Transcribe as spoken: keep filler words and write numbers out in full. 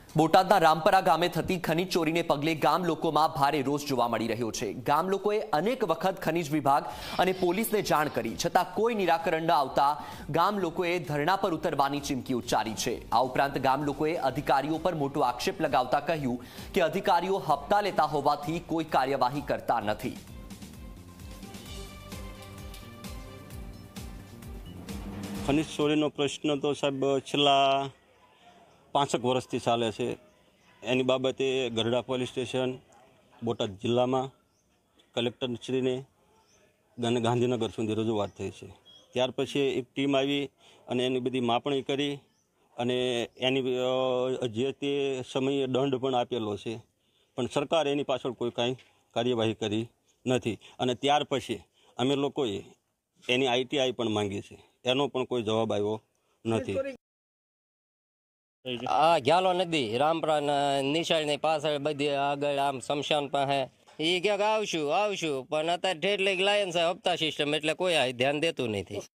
બોટાદના રામપરા ગામે થતી ખનીજ ચોરીને પગલે ગામ લોકોમાં ભારે રોષ જોવા મળી રહ્યો છે। ગામ લોકોએ અનેક વખત ખનીજ વિભાગ અને પોલીસને જાણ કરી છતાં કોઈ નિરાકરણ ન આવતા ગામ લોકોએ ધરણા પર ઉતરવાની ચીમકી ઉચ્ચારી છે। આ ઉપરાંત ગામ લોકોએ અધિકારીઓ પર મોટો આક્ષેપ લગાવતા કહ્યું કે અધિકારીઓ હપ્તા લેતા હોવાથી કોઈ કાર્યવાહી કરતા નથી। ખનીજ ચોરીનો પ્રશ્ન તો સાહેબ છેલ્લા પાંચેક વર્ષથી ચાલે છે। એની બાબતે ગઢડા પોલીસ સ્ટેશન, બોટાદ જિલ્લામાં કલેક્ટરશ્રીને અને ગાંધીનગર સુધી રજૂઆત થઈ છે। ત્યાર પછી એક ટીમ આવી અને એની બધી માપણી કરી અને એની જે તે સમયે દંડ પણ આપેલો છે, પણ સરકાર એની પાછળ કોઈ કાંઈ કાર્યવાહી કરી નથી। અને ત્યાર પછી અમે લોકોએ એની આઈટીઆઈ પણ માંગી છે, એનો પણ કોઈ જવાબ આવ્યો નથી। આ ઘાલો નદી રામપરા નિશાળની પાછળ બધી આગળ આમ શમશાન પાસે એ ક્યાંક આવશું આવશું પણ અત્યારે ઠેઠ લઈ લાયન છે હપ્તા સિસ્ટમ એટલે કોઈ ધ્યાન દેતું નથી।